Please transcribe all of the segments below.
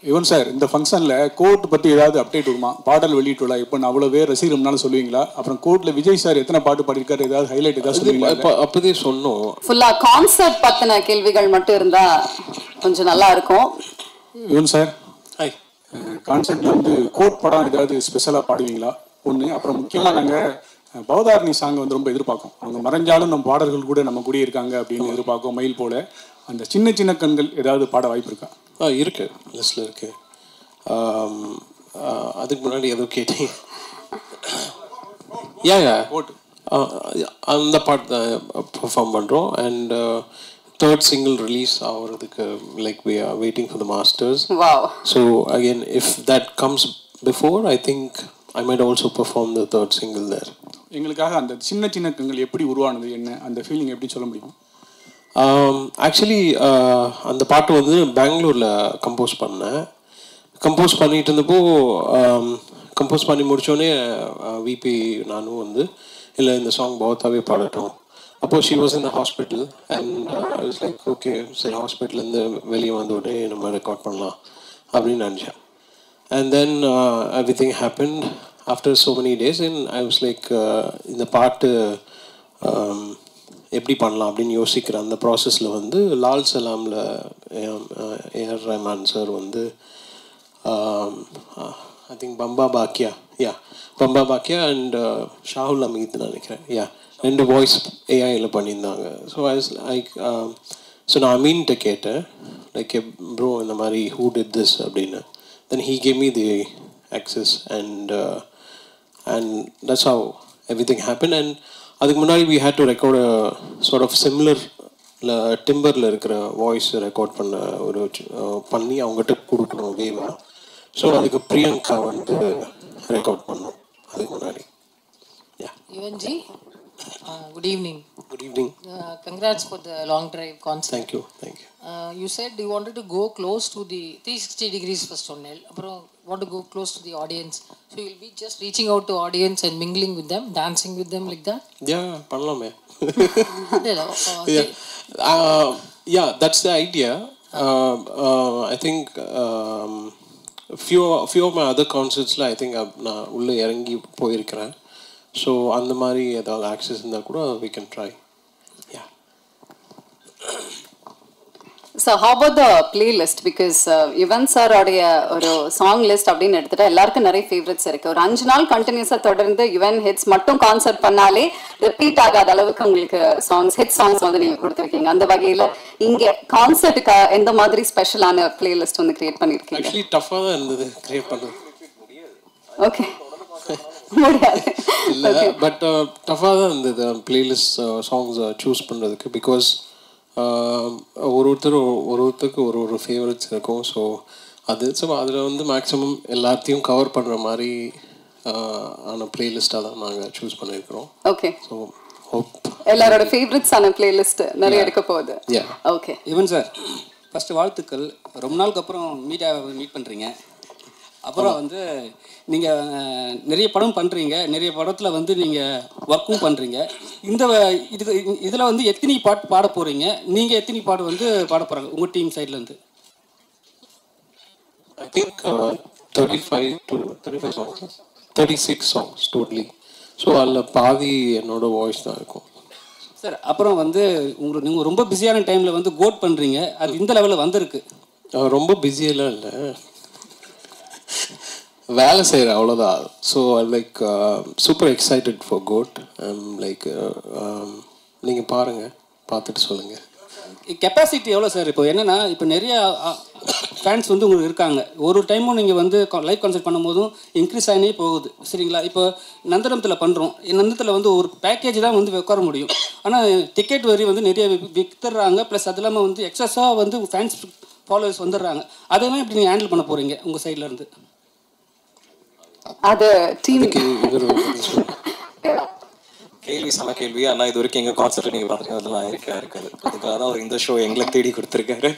Yuvan sir, இந்த ஃபங்க்ஷனில் court பற்றி ஏதாவது அப்டேட் வருமா? பாடல் வெளியிட்டுள்ளா இப்போ நான் அவ்வளோ பேர் ரசிகர்னாலும் சொல்லுவீங்களா? அப்புறம் கோர்ட்டில் விஜய் சார் எத்தனை பாட்டு பாடியிருக்காரு, ஏதாவது ஹைலைட் ஏதாவது சொல்லுவீங்களா? இப்போ அப்போதே சொன்னோம். ஃபுல்லாக கான்சர்ட் பற்றின கேள்விகள் மட்டும் இருந்தால் கொஞ்சம் நல்லா இருக்கும். யுவன் சார், கான்சர்ட்டில் வந்து கோர்ட் படம் ஏதாவது ஸ்பெஷலாக பாடுவீங்களா? ஒன்று. அப்புறம் முக்கியமாக நாங்கள் பவதாரணி சாங் வந்து ரொம்ப எதிர்பார்க்கும். அவங்க மறைஞ்சாலும் நம்ம பாடல்கள் கூட நம்ம கூடயே இருக்காங்க அப்படின்னு எதிர்பார்க்கும். மயில் போல அந்த சின்ன சின்ன கண்கள் ஏதாவது பாட வாய்ப்பு இருக்கா? இருக்கு, லிஸ்ட்டில் இருக்கு. அதுக்கு முன்னாடி ஏதோ கேட்டேன். அந்த பாட்டு தான் பர்ஃபார்ம் பண்ணுறோம். அண்ட் third single release ஆகிறதுக்கு like we are waiting for the masters. Wow. So again, if that comes before, I think I might also perform the third single there. எங்களுக்காக அந்த சின்ன சின்ன கண்கள் எப்படி உருவானது, என்ன அந்த ஃபீலிங் எப்படி சொல்ல முடியும்? ஆக்சுவலி அந்த பாட்டு வந்து பெங்களூரில் கம்போஸ் பண்ணேன். கம்போஸ் பண்ணிகிட்டு இருந்தப்போ கம்போஸ் பண்ணி முடித்தோடனே விபி நானும் வந்து இல்லை இந்த சாங் பௌத்தாவே பாடட்டும். அப்போது she was in the hospital and I was like okay, சரி ஹாஸ்பிட்டல்லேருந்து வெளியே வந்த உடனே நம்ம ரெக்கார்ட் பண்ணலாம் அப்படின்னு நினச்சேன். And then everything happened after so many days and I was like இந்த பாட்டு எப்படி பண்ணலாம் அப்படின்னு யோசிக்கிற அந்த ப்ராசஸில் வந்து லால் சலாமில் ஏஆர் ரஹ்மான் சார் வந்து I think Bamba Bakya and Shahul Hameed நினைக்கிறேன், ரெண்டு வாய்ஸ் ஏஐயில் பண்ணியிருந்தாங்க. ஸோ ஸோ நான் அமீன்கிட்ட கேட்டேன் லைக் ப்ரோ இந்த மாதிரி ஹூ டிட் திஸ் அப்படின்னு. Then he gave me the access and that's how everything happen. And அதுக்கு முன்னாடி we had to record a sort of similar டிம்பரில் இருக்கிற வாய்ஸ் ரெக்கார்ட் பண்ணி அவங்ககிட்ட கொடுக்கணும் வேவா. ஸோ அதுக்கு பிரியங்கா வந்து ரெக்கார்ட் பண்ணோம் அதுக்கு முன்னாடி. யுவன்ஜி, good evening. Good evening. Congrats for the long drive concert. Thank you. You said you wanted to go close to the 360 degrees first onnel. Aprom want to go close to the audience. So you'll be just reaching out to audience and mingling with them, dancing with them like that? Yeah, பண்ணலாமே. Yeah, that's the idea. I think few of my other concerts I think நான் உள்ளே இறங்கி போயிருக்கிறேன். So அந்த மாதிரி ஏதாவது access இருந்தால் கூட we can try. So how about the playlist? Because Yuvan sir உடைய ஒரு சாங் லிஸ்ட் அப்படின்னு எடுத்துட்டா எல்லாருக்கும் நிறைய ஃபேவரட்ஸ் இருக்கு. ஒரு 5 நாள் கண்டினியூஸா தொடர்ந்து யுவன் ஹிட்ஸ் மட்டும் கான்சர்ட் பண்ணாலே ரிப்பீட் ஆகாத அளவுக்கு உங்களுக்கு ஹிட் சாங்ஸ் வந்து நீங்க கொடுத்துருக்கீங்க. அந்த வகையில இங்க கான்சர்ட்டுக்கு எந்த மாதிரி ஸ்பெஷலான பிளேலிஸ்ட் வந்து கிரியேட் பண்ணிருக்கீங்க? ஆக்சுவலி டஃபா தான் இருந்தது கிரியேட் பண்ணது. ஓகே, முடியாது இல்லை, பட் டஃபாக தான் இருந்தது பிளேலிஸ்ட் சாங்ஸ் சூஸ் பண்ணுறதுக்கு. பிகாஸ் ஒருத்தருக்கு ஒரு ஃபேவரட்ஸ் இருக்கும். ஸோ அதில் வந்து மேக்ஸிமம் எல்லாத்தையும் கவர் பண்ணுற மாதிரி ஆன பிளேலிஸ்ட்டாக தான் நாங்கள் சூஸ் பண்ணியிருக்கிறோம். ஓகே, ஸோ ஹோப் எல்லாரோட ஃபேவரட்ஸான பிளேலிஸ்ட் நிறைய இருக்க போகுது. ஓகே, யுவன் சார், ஃபஸ்ட்டு வாழ்த்துக்கள். ரொம்ப நாளுக்கு அப்புறம் மீட் பண்ணுறீங்க. அப்புறம் வந்து நீங்கள் நிறைய படம் பண்ணுறீங்க, நிறைய படத்தில் வந்து நீங்கள் ஒர்க்கும் பண்ணுறீங்க. இதில் வந்து எத்தனை பாட்டு பாட போகிறீங்க? நீங்கள் எத்தனை பாட்டு வந்து பாட போகிறாங்க உங்கள் டீம் சைட்லேருந்து? I think 35 to 35 songs, 36 songs totally. So அதில் பாதி என்னோட வாய்ஸ் தான் இருக்கும் சார். அப்புறம் வந்து நீங்கள் ரொம்ப பிஸியான டைமில் வந்து கோட் பண்ணுறீங்க, அது இந்த லெவலில் வந்திருக்கு. ரொம்ப பிஸியெல்லாம் இல்லை, வேலை செய்கிறேன் அவ்வளோதான். So like super excited for GOAT. Like நீங்கள் பாருங்கள், பார்த்துட்டு சொல்லுங்கள். கெப்பாசிட்டி எவ்வளோ சார்? இப்போ என்னென்னா, இப்போ நிறைய ஃபேன்ஸ் வந்து உங்களுக்கு இருக்காங்க. ஒரு டைமும் நீங்கள் வந்து லைவ் கான்சர்ட் பண்ணும்போதும் இன்க்ரீஸ் ஆகினே போகுது, சரிங்களா? இப்போ நந்தனத்தில் பண்ணுறோம், நந்தனத்தில் வந்து ஒரு பேக்கேஜ் தான் வந்து உட்கார முடியும். ஆனால் டிக்கெட் வரி வந்து நிறைய விற்றுறாங்க. ப்ளஸ் அது இல்லாமல் வந்து எக்ஸஸாக வந்து ஃபேன்ஸ் ஃபாலோவர்ஸ் வந்துடுறாங்க. அதெல்லாம் இப்படி நீங்கள் ஹேண்டில் பண்ண போகிறீங்க உங்கள் சைட்லேருந்து? அது டீம் கேள்வி சம கேள்வி. ஆனால் இது வரைக்கும் எங்கள் கான்செப்ட் நீங்கள் பார்த்துருக்கீங்க, அதெல்லாம் இருக்காது. அதுக்காக தான் அவர் இந்த ஷோ எங்களை தேடி கொடுத்துருக்காரு.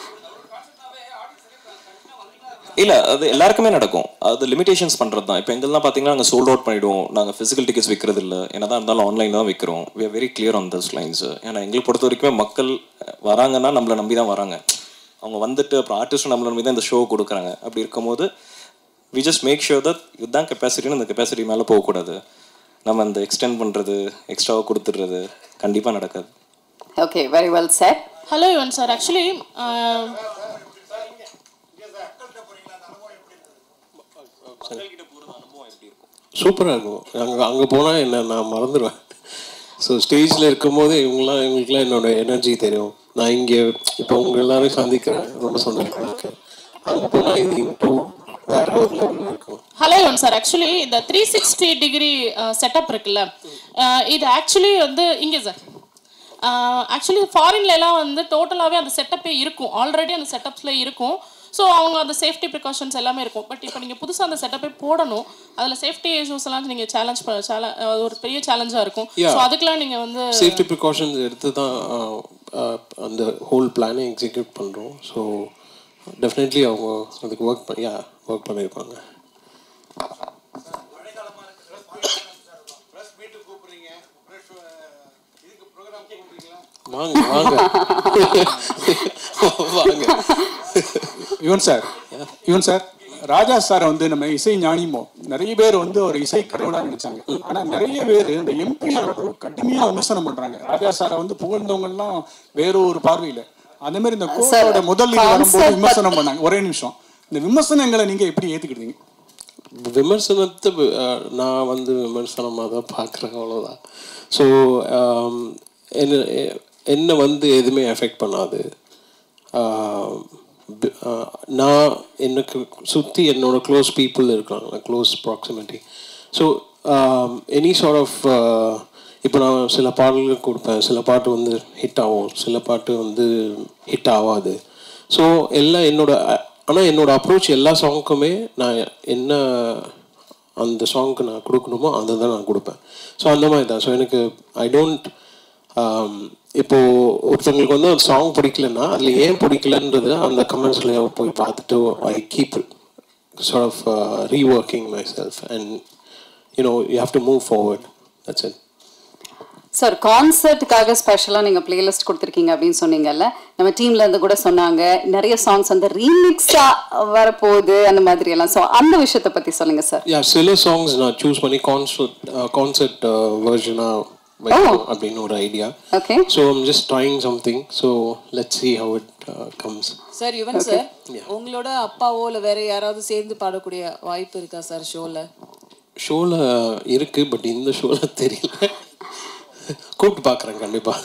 இல்லை, அது எல்லாருக்குமே நடக்கும். அது லிமிடேஷன்ஸ் பண்ணுறது தான். இப்போ எங்கெல்லாம் பார்த்தீங்கன்னா நாங்கள் சோல்ட் அவுட் பண்ணிவிடுவோம். நாங்கள் ஃபிசிக்கல் டிக்கெட்ஸ் விற்கிறது இல்லை, என்ன தான் இருந்தாலும் ஆன்லைனில் தான் விற்கிறோம். We are very clear on those lines. ஏன்னா எங்களை பொறுத்த வரைக்குமே மக்கள் வராங்கன்னா நம்மளை நம்பி தான் வராங்க. அவங்க வந்துட்டு அப்புறம் ஆர்டிஸ்ட்டும் நம்மளோட மீது இந்த ஷோ கொடுக்குறாங்க. அப்படி இருக்கும்போது we just make sure that இதுதான் கெப்பாசிட்டின்னு அந்த கெப்பாசிட்டி மேலே போகக்கூடாது. நம்ம அந்த எக்ஸ்டெண்ட் பண்ணுறது எக்ஸ்ட்ராவாக கொடுத்துடுறது கண்டிப்பாக நடக்காது. Okay, very well sir. Hello Yuvan sir, actually சூப்பராக இருக்கும். அங்கே போனால் என்ன நான் மறந்துடுவேன். ஸோ ஸ்டேஜில் இருக்கும்போது இவங்களுக்குலாம் என்னோட எனர்ஜி தெரியும். நான் இங்கே இப்போ உங்கள் எல்லாரும் சந்திக்கிறேன், ரொம்ப சந்தோஷமாக இருக்கேன். அங்கே போனால் இது வேற ஒரு லெவலில் இருக்கும். ஹலோ யுவன் சார், ஆக்சுவலி இந்த 360 டிகிரி செட்டப் இருக்குல்ல, இது ஆக்சுவலி வந்து இங்கே சார் ஆக்சுவலி ஃபாரின்லலாம் வந்து டோட்டலாகவே அந்த செட்டப்பே இருக்கும், ஆல்ரெடி அந்த செட்டப்ஸில் இருக்கும். ஸோ அவங்க அந்த சேஃப்டி ப்ரிகாஷன்ஸ் எல்லாமே இருக்கும். பட் இப்போ நீங்கள் புதுசாக அந்த செட்டப்பே போடணும், அதில் சேஃப்டி இஷ்யூஸ் எல்லாம் நீங்கள் சேலஞ்ச் ஒரு பெரிய சேலஞ்சாக இருக்கும். ஸோ அதுக்கெலாம் நீங்கள் வந்து சேஃப்டி ப்ரிகாஷன்ஸ் எடுத்து தான் அந்த ஹோல் பிளானை எக்ஸிக்யூட் பண்ணுறோம். ஸோ டெஃபினெட்லி அவங்க அதுக்கு ஒர்க் பண்ணியிருப்பாங்க. வாங்க வாங்க வாங்க. யுவன் சார் ராஜா சாரை வந்து நம்ம இசை ஞானிமோ நிறைய பேர் வந்து ஒரு இசை கடவுளா நினைச்சாங்க. ஆனா நிறைய பேர் இந்த எம்பி கடுமையா விமர்சனம் பண்றாங்க. ராஜா சாரை வந்து புகழ்ந்தவங்க எல்லாம் வேற ஒரு பார்வையில, அதே மாதிரி இந்த கோட்டோட முதல் இது வரும்போது விமர்சனம் பண்ணாங்க. ஒரே நிமிஷம், இந்த விமர்சனங்களை நீங்க எப்படி ஏத்துக்கிட்டீங்க? விமர்சனத்தை நான் வந்து விமர்சனமாக தான் பார்க்குறேன், அவ்வளோதான். ஸோ என்னை வந்து எதுவுமே எஃபெக்ட் பண்ணாது. நான் எனக்கு சுற்றி என்னோட க்ளோஸ் பீப்புள் இருக்காங்க, close proximity. So any sort of இப்போ நான் சில பாடல்கள் கொடுப்பேன், சில பாட்டு வந்து ஹிட் ஆகும், சில பாட்டு வந்து ஹிட் ஆகாது. ஸோ எல்லாம் ஆனால் என்னோட அப்ரோச் எல்லா சாங்குக்குமே நான் என்ன அந்த சாங்க்கு நான் கொடுக்கணுமோ அதை தான் நான் கொடுப்பேன். ஸோ அந்த மாதிரி தான். ஸோ எனக்கு ஐ டோன்ட் இப்போது ஒருத்தவங்களுக்கு வந்து ஒரு சாங் பிடிக்கலன்னா அதில் ஏன் பிடிக்கலன்றது அந்த கமெண்ட்ஸில் போய் பார்த்துட்டு I keep sort of reworking myself and you have to move forward. That's it. Sir, கான்சர்ட்டுக்காக ஸ்பெஷலாக நீங்கள் பிளேலிஸ்ட் கொடுத்துருக்கீங்க அப்படின்னு சொன்னீங்கல்ல, நம்ம டீம்ல இருந்து கூட சொன்னாங்க நிறைய சாங்ஸ் வந்து ரீமிக்ஸாக வரப்போகுது அந்த மாதிரி எல்லாம். ஸோ அந்த விஷயத்தை பற்றி சொல்லுங்க சார். சில சாங்ஸ் நான் சூஸ் பண்ணி கான்சர்ட் வெர்ஷனாக அப்படின்னு ஒரு idea. Okay. So I'm just trying something. So let's see how it comes. Sir Yuvan sir, உங்களோட அப்பாவோ இல்லை வேற யாராவது சேர்ந்து பாடக்கூடிய வாய்ப்பு இருக்கா சார் ஷோவில் இருக்கு, பட் இந்த ஷோவில் தெரியல. கூப்பிட்டு பார்க்குறேன் கண்டிப்பாக.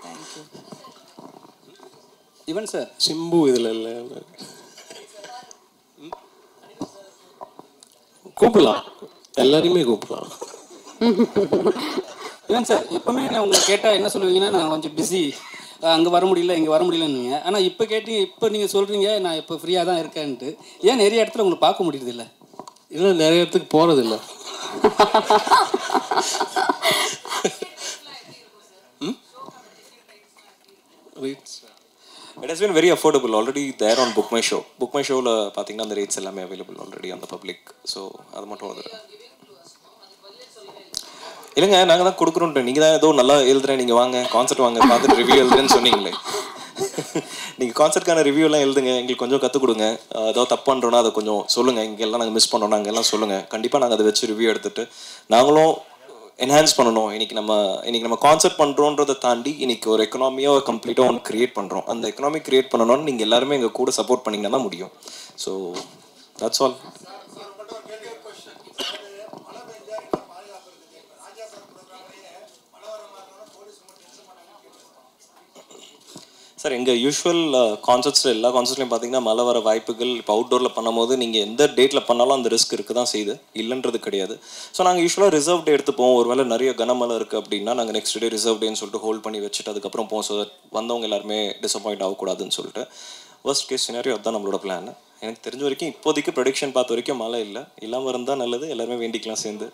யுவன் சார், சிம்பு இதில் இல்லை, கூப்பிடலாம், எல்லாரையுமே கூப்பிடலாம். யுவன் சார், எப்பவுமே நான் உங்களை கேட்டால் என்ன சொல்லுவீங்கன்னா நான் கொஞ்சம் பிஸி, அங்கே வர முடியல இங்கே வர முடியலன்னு. ஆனால் இப்போ நீங்கள் சொல்கிறீங்க நான் இப்போ ஃப்ரீயாக தான் இருக்கேன்ட்டு. ஏன் நிறைய இடத்துல உங்களை பார்க்க முடியுது இல்லை? இல்லை, நிறைய இடத்துக்கு போகிறதில்ல. It has been very affordable already there on Book My Show. Book My Showல பார்த்தீங்கன்னா அந்த ரேட்ஸ் எல்லாமே அவைலபிள் ஆல்ரெடி அந்த பப்ளிக். ஸோ அது மட்டும் வந்து இல்லைங்க, நாங்கள் தான் கொடுக்குறோன்ட்டு. நீங்கள் தான் ஏதோ நல்லா எழுதுறேன், நீங்கள் வாங்க கான்சர்ட் வாங்க பார்த்துட்டு ரிவ்யூ எழுதுறேன்னு சொன்னீங்களே. நீங்கள் கான்சர்ட்கான ரிவ்யூலாம் எழுதுங்க, எங்களுக்கு கொஞ்சம் கற்றுக் கொடுங்க. ஏதாவது தப்பு பண்ணுறோன்னா அதை கொஞ்சம் சொல்லுங்கள். இங்கெல்லாம் நாங்கள் மிஸ் பண்ணுறோம், நாங்கள் எல்லாம் சொல்லுங்கள். கண்டிப்பாக நாங்கள் அதை வச்சு ரிவ்யூ எடுத்துகிட்டு நாங்களும் என்ஹான்ஸ் பண்ணணும். இன்னைக்கு நம்ம கான்செப்ட் பண்ணுறோன்றதை தாண்டி இன்னைக்கு ஒரு எக்கனாமியாக கம்ப்ளீட்டாக ஒன்று கிரியேட் பண்ணுறோம். அந்த எக்கனாமி கிரியேட் பண்ணணும்னு நீங்கள் எல்லாருமே எங்கள் கூட சப்போர்ட் பண்ணிங்கன்னா தான் முடியும். So that's all. சார், எங்கள் யூஸ்வல் கான்சர்ட்ஸில் எல்லா கான்சர்ட்லையும் பார்த்தீங்கன்னா மழை வர வாய்ப்புகள். இப்போ அவுட்டோரில் பண்ணும்போது நீங்கள் எந்த டேட்டில் பண்ணாலும் அந்த ரிஸ்க் இருக்க தான் செய்யுது, இல்லைன்றது கிடையாது. ஸோ நாங்கள் யூஸ்வலாக ரிசர்வ் டே எடுத்துப்போம். ஒரு வேளை நிறைய கனமழை இருக்குது அப்படின்னா நாங்கள் நெக்ஸ்ட் டே ரிசர்வ் டேன்னு சொல்லிட்டு ஹோல்ட் பண்ணி வச்சுட்டு அதுக்கப்புறம் போவோம். ஸோ வந்தவங்க எல்லாருமே டிசப்பாயிண்ட் ஆகக்கூடாதுன்னு சொல்லிட்டு வர்ஸ்ட் கேஸ் சினாரியோ அதுதான் நம்மளோட பிளான். எனக்கு தெரிஞ்ச வரைக்கும் இப்போதைக்கு ப்ரொடிக்ஷன் பார்த்த வரைக்கும் மழை இல்லை, இல்லாமல் இருந்தால் நல்லது. எல்லாருமே வேண்டிக்கலாம் சேர்ந்து.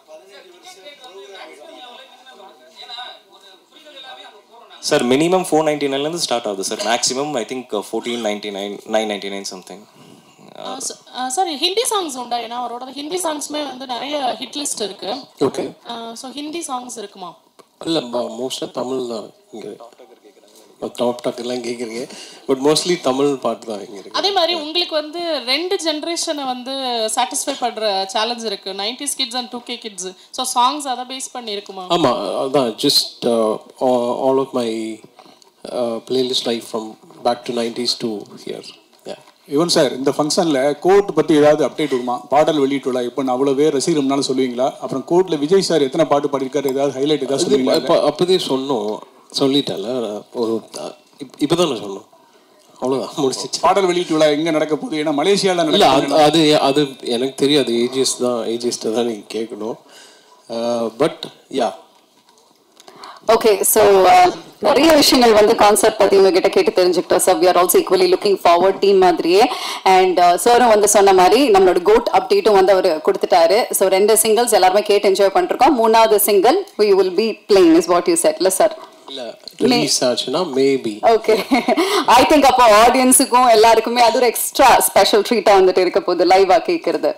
சார் மினிமம் 499 ஸ்டார்ட் ஆகுது sir. Maximum I think 1499 999 something. Sir Hindi songs உண்டா? ஏன்னா அவரோட ஹிந்தி சாங்ஸ்மே வந்து நிறைய ஹிட் லிஸ்ட் இருக்கு. ஓகே. ஸோ ஹிந்தி சாங்ஸ் இருக்குமா? இல்லை, மோஸ்ட்டாக தமிழ் தான் இங்கே. டாக் எல்லாம் கேட்குறீங்க. பட் மோஸ்ட்லி தமிழ் பாட்டு தான் இங்கே இருக்கு. அதே மாதிரி உங்களுக்கு வந்து 2 ஜென்ரேஷனை வந்து சாட்டிஸ்ஃபை பண்ணுற சேலஞ்ச் இருக்குது, 90s kids and 2K kids. So songs அதை பேஸ் பண்ணி இருக்குமா? ஆமாம், அதான் just all of my playlist life from back to 90s to here. Yuvan sir, இந்த ஃபங்க்ஷனில் கோர்ட் பற்றி ஏதாவது அப்டேட் வருமா? பாடல் வெளியிட்டுள்ள இப்போ நான் அவ்வளோ பேர் ரசிகர்னாலும் சொல்லுவீங்களா? அப்புறம் கோர்ட்டில் விஜய் சார் எத்தனை பாட்டு பாடிருக்காரு, ஏதாவது ஹைலைட் ஏதாவது சொல்லுவீங்களா? இப்போ அப்போதே சொல்லிட்டேன்ல, ஒரு இப்போ தான் நான் சொன்னோம், அவ்வளோதான் முடிச்சிச்சு. பாடல் வெளியீட்டு விழா எங்கே நடக்க போகுது? ஏன்னா மலேசியாவில் இல்லை, அது எனக்கு தெரியாது. ஏஜிஎஸ்ட்டை தான் நீங்கள் கேட்கணும். பட் யா ஓகே, ஸோ நிறைய விஷயங்கள் வந்து கான்செப்ட் பற்றி உங்ககிட்ட கேட்டு தெரிஞ்சுக்கிட்டோம். So we are also equally looking forward team மாதிரியே. அண்ட் சாரும் வந்து சொன்ன மாதிரி நம்மளோட கோட் அப்டேட்டும் வந்து அவர் கொடுத்துட்டாரு. ஸோ 2 சிங்கிள்ஸ் எல்லாருமே கேட்டு என்ஜாய் பண்ணிருக்கோம். 3வது single we will be playing is what you said, இல்ல சார்? இல்ல, ரிலீஸ் ஆச்சுனா மேபி. ஓகே, ஐ திங்க் அப்போ ஆடியன்ஸுக்கும் எல்லாருக்குமே அது ஒரு எக்ஸ்ட்ரா ஸ்பெஷல் ட்ரீட்டா வந்துட்டு இருக்க போகுது லைவா கேட்கறது.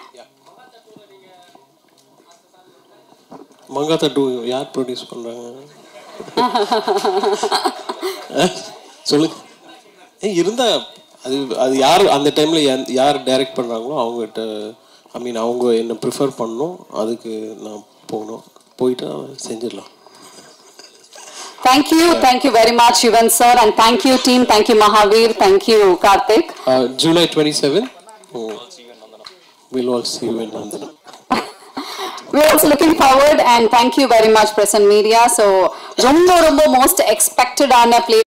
மங்காத்தா 2 யார் ப்ரொடியூஸ் பண்றாங்க? சொல்லுங்க. இருந்தா அது யார் அந்த டைம்ல யார் டைரக்ட் பண்றாங்களோ அவங்ககிட்ட, ஐ மீன் அவங்க என்ன ப்ரிஃபர் பண்ணணும், அதுக்கு நான் போயிட்டு செஞ்சிடலாம். Thank you very much Yuvan sir, and thank you team, thank you Mahavir, thank you Karthik. July 27 we'll all see you in Nandana. We're also looking forward, and thank you very much press and media. So rombo most expected on a play